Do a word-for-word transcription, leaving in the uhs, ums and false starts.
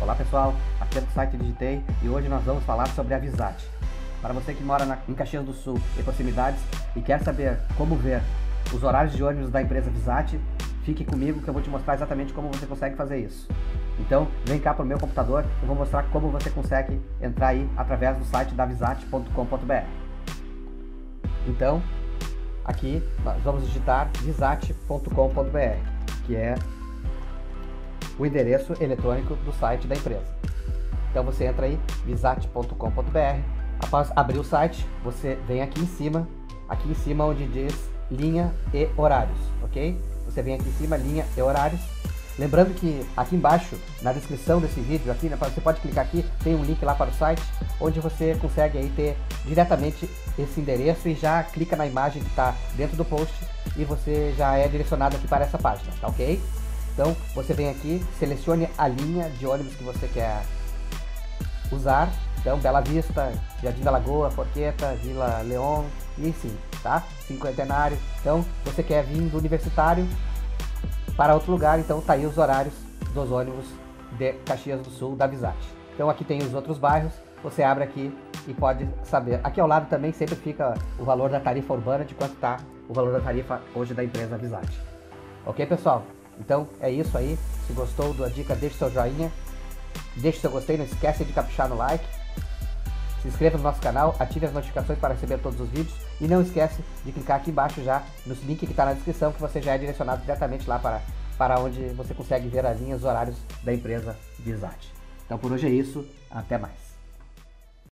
Olá pessoal, aqui é do site Digitei e hoje nós vamos falar sobre a Visat. Para você que mora na, em Caxias do Sul e proximidades e quer saber como ver os horários de ônibus da empresa Visat, fique comigo que eu vou te mostrar exatamente como você consegue fazer isso. Então vem cá para o meu computador, eu vou mostrar como você consegue entrar aí através do site da visat ponto com ponto br. Então aqui nós vamos digitar visat ponto com ponto br, que é o endereço eletrônico do site da empresa. Então você entra aí, visat ponto com ponto br. Após abrir o site, você vem aqui em cima, aqui em cima onde diz linha e horários, ok? Você vem aqui em cima, linha e horários. Lembrando que aqui embaixo, na descrição desse vídeo, aqui, você pode clicar aqui, tem um link lá para o site, onde você consegue aí ter diretamente esse endereço e já clica na imagem que está dentro do post e você já é direcionado aqui para essa página, tá ok? Então você vem aqui, selecione a linha de ônibus que você quer usar. Então Bela Vista, Jardim da Lagoa, Forqueta, Vila Leon e sim, tá? Cinquentenário. Então você quer vir do Universitário para outro lugar, então tá aí os horários dos ônibus de Caxias do Sul da Visat. Então aqui tem os outros bairros, você abre aqui e pode saber. Aqui ao lado também sempre fica o valor da tarifa urbana, de quanto tá o valor da tarifa hoje da empresa Visat. Ok, pessoal? Então é isso aí. Se gostou da dica, deixe seu joinha, deixe seu gostei, não esquece de caprichar no like, se inscreva no nosso canal, ative as notificações para receber todos os vídeos e não esquece de clicar aqui embaixo já no link que está na descrição, que você já é direcionado diretamente lá para, para onde você consegue ver as linhas, os horários da empresa Visat. Então por hoje é isso, até mais.